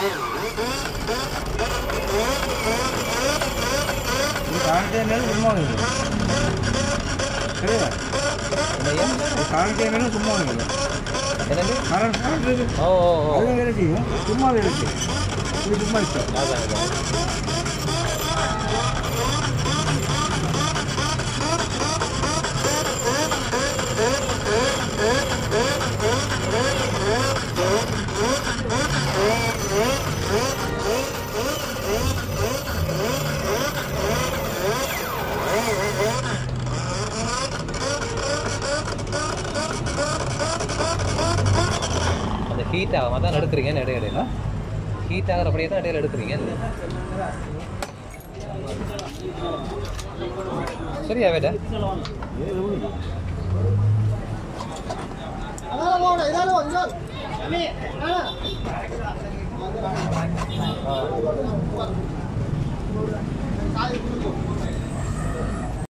காலத்தேனாலும் சும்மா இல்லை சரியா காலத்தேனாலும் சும்மா இல்லை என்னது காலத்து ஓ அதெல்லாம் வேலை செய்யும் சும்மா வேலை செய்யும் இது சும்மா இஷ்டம் ஹீட் ஆகாம தான் எடுக்கிறீங்க இடையில ஹீட் ஆகிறப்படியே தான் இடையில எடுக்கிறீங்க சரியா வேட